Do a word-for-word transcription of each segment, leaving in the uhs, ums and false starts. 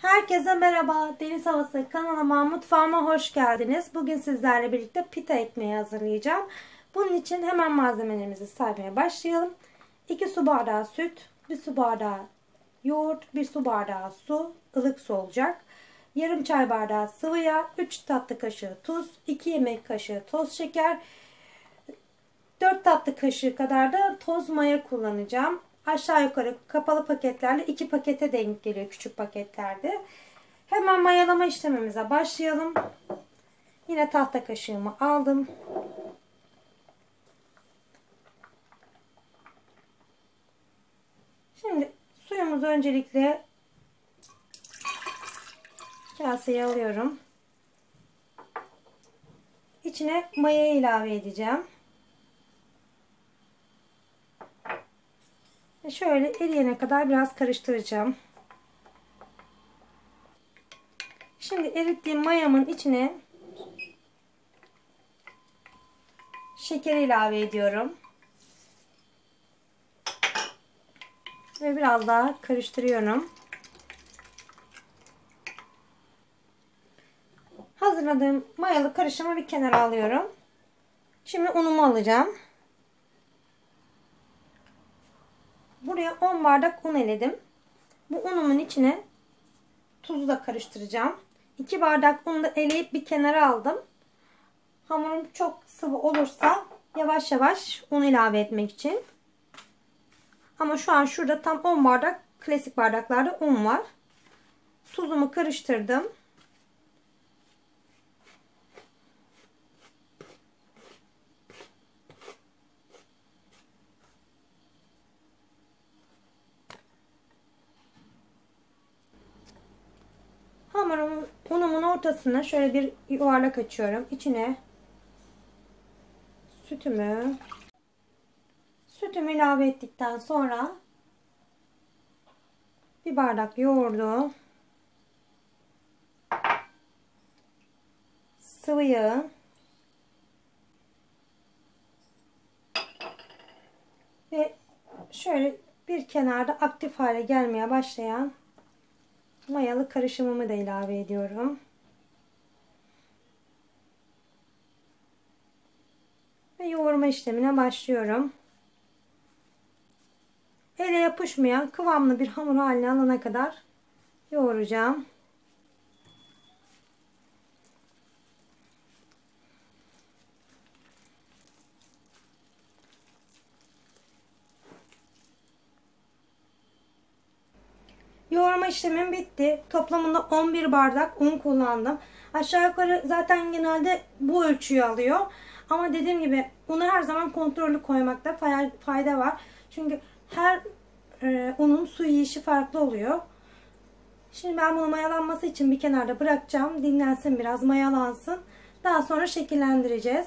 Herkese merhaba. Deniz Havası kanalıma, mutfağıma hoş geldiniz. Bugün sizlerle birlikte pita ekmeği hazırlayacağım. Bunun için hemen malzemelerimizi saymaya başlayalım. iki su bardağı süt, bir su bardağı yoğurt, bir su bardağı su, ılık su olacak. Yarım çay bardağı sıvı yağ, üç tatlı kaşığı tuz, iki yemek kaşığı toz şeker, dört tatlı kaşığı kadar da toz maya kullanacağım. Aşağı yukarı kapalı paketlerle iki pakete denk geliyor, küçük paketlerde. Hemen mayalama işlemimize başlayalım. Yine tahta kaşığımı aldım. Şimdi suyumuzu öncelikle kaseye alıyorum. İçine maya ilave edeceğim. Ve şöyle eriyene kadar biraz karıştıracağım. Şimdi erittiğim mayamın içine şeker ilave ediyorum. Ve biraz daha karıştırıyorum. Hazırladığım mayalı karışımı bir kenara alıyorum. Şimdi unumu alacağım. Buraya on bardak un eledim. Bu unumun içine tuzu da karıştıracağım. iki bardak unu da eleyip bir kenara aldım. Hamurum çok sıvı olursa yavaş yavaş un ilave etmek için. Ama şu an şurada tam on bardak klasik bardaklarda un var. Tuzumu karıştırdım. Hamurumun, unumun ortasına şöyle bir yuvarlak açıyorum. İçine sütümü sütümü ilave ettikten sonra bir bardak yoğurdu, sıvı yağı ve şöyle bir kenarda aktif hale gelmeye başlayan mayalı karışımımı da ilave ediyorum. Ve yoğurma işlemine başlıyorum. Ele yapışmayan kıvamlı bir hamur haline alana kadar yoğuracağım. Yoğurma işlemim bitti. Toplamında on bir bardak un kullandım. Aşağı yukarı zaten genelde bu ölçüyü alıyor. Ama dediğim gibi unu her zaman kontrollü koymakta fayda var. Çünkü her e, unun su yiyişi farklı oluyor. Şimdi ben bunu mayalanması için bir kenarda bırakacağım. Dinlensin, biraz mayalansın. Daha sonra şekillendireceğiz.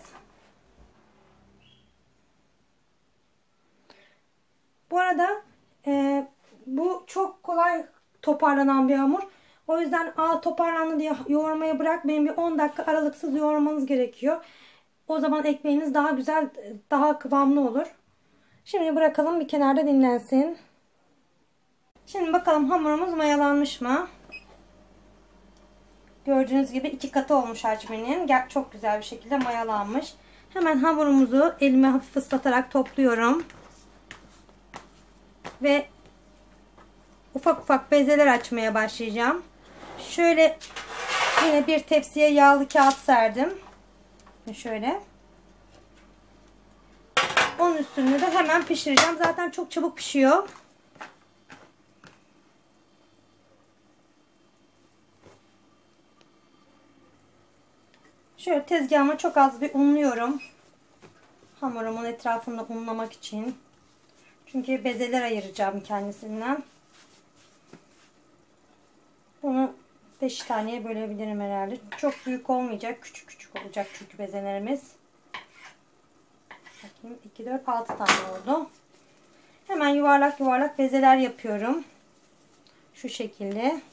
Bu arada e, bu çok kolay toparlanan bir hamur. O yüzden aa toparlandı diye yoğurmaya bırakmayın. Bir on dakika aralıksız yoğurmanız gerekiyor. O zaman ekmeğiniz daha güzel, daha kıvamlı olur. Şimdi bırakalım bir kenarda dinlensin. Şimdi bakalım hamurumuz mayalanmış mı? Gördüğünüz gibi iki katı olmuş hacminin. Çok güzel bir şekilde mayalanmış. Hemen hamurumuzu elime hafif ıslatarak topluyorum. Ve ufak ufak bezeler açmaya başlayacağım. Şöyle yine bir tepsiye yağlı kağıt serdim. Ve şöyle. Onun üstünde de hemen pişireceğim. Zaten çok çabuk pişiyor. Şöyle tezgahıma çok az bir unluyorum. Hamurumun etrafında unlamak için. Çünkü bezeler ayıracağım kendisinden. Bunu beş taneye bölebilirim herhalde. Çok büyük olmayacak. Küçük küçük olacak çünkü bezelerimiz. Bakayım iki, dört, altı tane oldu. Hemen yuvarlak yuvarlak bezeler yapıyorum. Şu şekilde.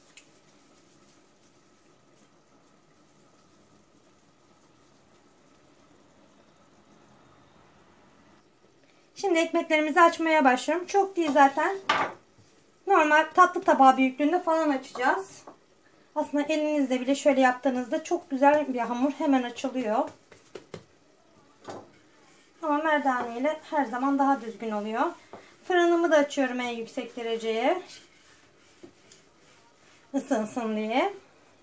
Şimdi ekmeklerimizi açmaya başlıyorum. Çok değil zaten. Normal tatlı tabağı büyüklüğünde falan açacağız. Aslında elinizle bile şöyle yaptığınızda çok güzel bir hamur hemen açılıyor. Ama merdane ile her zaman daha düzgün oluyor. Fırınımı da açıyorum en yüksek dereceye. Isınsın diye.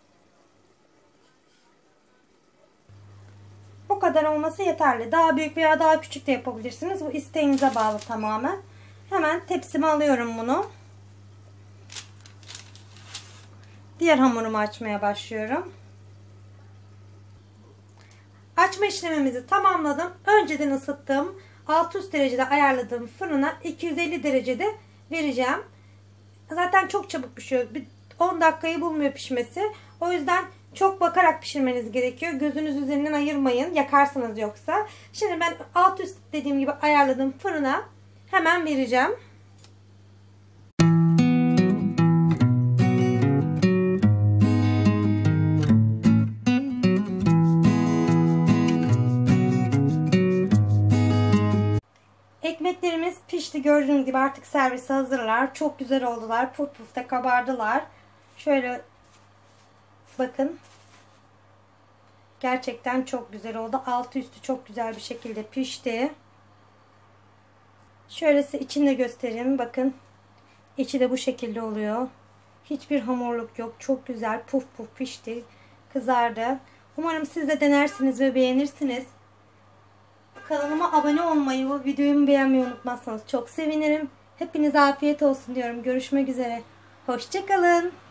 Bu kadar olması yeterli. Daha büyük veya daha küçük de yapabilirsiniz. Bu isteğinize bağlı tamamen. Hemen tepsime alıyorum bunu. Diğer hamurumu açmaya başlıyorum. Açma işlemimizi tamamladım. Önceden ısıttığım alt üst derecede ayarladığım fırına iki yüz elli derecede vereceğim. Zaten çok çabuk pişiyor. Bir on dakikayı bulmuyor pişmesi. O yüzden çok bakarak pişirmeniz gerekiyor. Gözünüz üzerinden ayırmayın. Yakarsınız yoksa. Şimdi ben alt üst dediğim gibi ayarladığım fırına hemen vereceğim. Ekmeklerimiz pişti. Gördüğünüz gibi artık servise hazırlar. Çok güzel oldular. Puf puf da kabardılar. Şöyle bakın. Gerçekten çok güzel oldu. Altı üstü çok güzel bir şekilde pişti. Şöyle size içini de göstereyim. Bakın. İçi de bu şekilde oluyor. Hiçbir hamurluk yok. Çok güzel puf puf pişti. Kızardı. Umarım siz de denersiniz ve beğenirsiniz. Kanalıma abone olmayı ve videomu beğenmeyi unutmazsanız çok sevinirim. Hepinize afiyet olsun diyorum. Görüşmek üzere. Hoşça kalın.